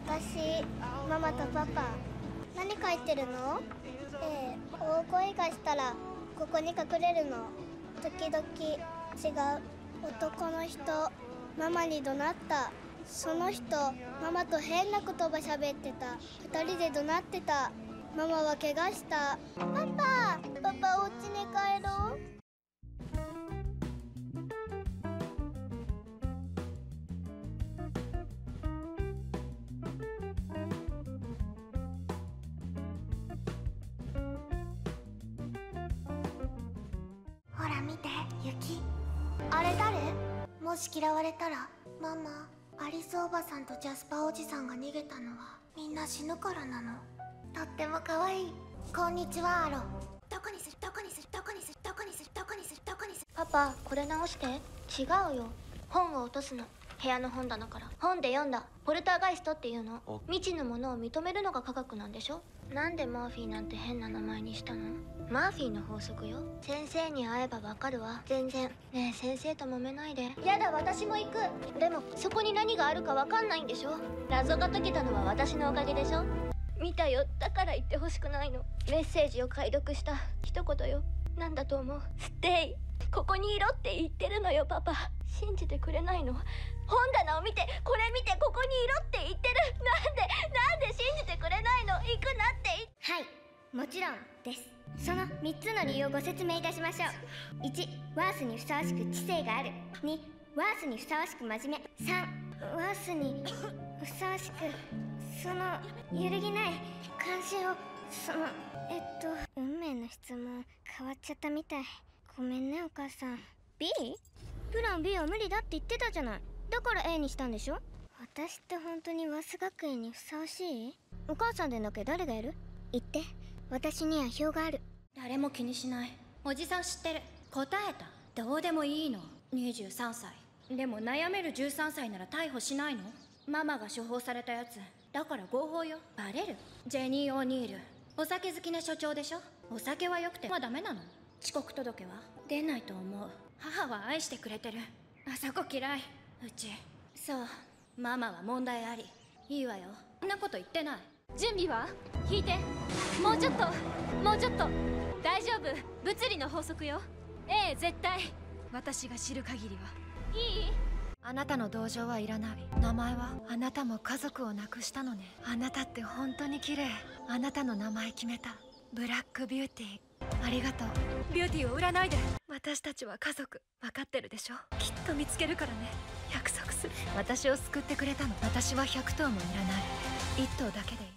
私、ママとパパ。何書いてるの？大声がしたらここに隠れるの。時々違う男の人、ママに怒鳴った。その人、ママと変な言葉喋ってた。二人で怒鳴ってた。ママは怪我した。パパお家に帰ろう。ほら見て、雪。あれ誰？もし嫌われたら。ママ、アリスおばさんとジャスパーおじさんが逃げたのはみんな死ぬからなの。とっても可愛い。こんにちは、アロ。どこにする？パパ、これ直して。違うよ。本を落とすの。部屋の本棚から。本で読んだ。ポルターガイストっていうの。未知のものを認めるのが科学なんでしょ？なんでマーフィーなんて変な名前にしたの？マーフィーの法則よ。先生に会えばわかるわ。全然。ねえ、先生と揉めないで。やだ、私も行く。でもそこに何があるかわかんないんでしょ？謎が解けたのは私のおかげでしょ？見たよ。だから言ってほしくないの。メッセージを解読した一言よ。なんだと思う？ステイ。ここにいろって言ってるのよ、パパ。信じてくれないの？本棚を見て、これ見て、ここにいろって言ってる。なんで信じてくれないの？行くなってはい、もちろんです。その3つの理由をご説明いたしましょう。1、ワースにふさわしく知性がある。2、ワースにふさわしく真面目。3、ワースにふさわしくその揺るぎない関心を運命の質問変わっちゃったみたい。ごめんね、お母さん。 B？ プラン B は無理だって言ってたじゃない。だから A にしたんでしょ。私って本当にワス学園にふさわしい？お母さんでなきゃ誰がやる？言って。私には票がある。 誰も気にしない。おじさん知ってる。答えた。どうでもいいの。23歳でも悩める13歳なら逮捕しないの？ママが処方されたやつだから合法よ。バレる？ジェニー・オニール、お酒好きな所長でしょ。お酒は良くてダメなの？遅刻届は出ないと思う。母は愛してくれてる。あそこ嫌い。うち。そう、ママは問題あり。いいわよ。そんなこと言ってない。 準備は？引いて。もうちょっと大丈夫。物理の法則よ。絶対。私が知る限りは。いい？ あなたの同情はいらない。名前は？あなたも家族を亡くしたのね。あなたって本当に綺麗。あなたの名前決めた。ブラックビューティー。ありがとう。ビューティーを売らないで。私たちは家族。分かってるでしょ。きっと見つけるからね。約束する。私を救ってくれたの。私は100頭もいらない。1頭だけでいい。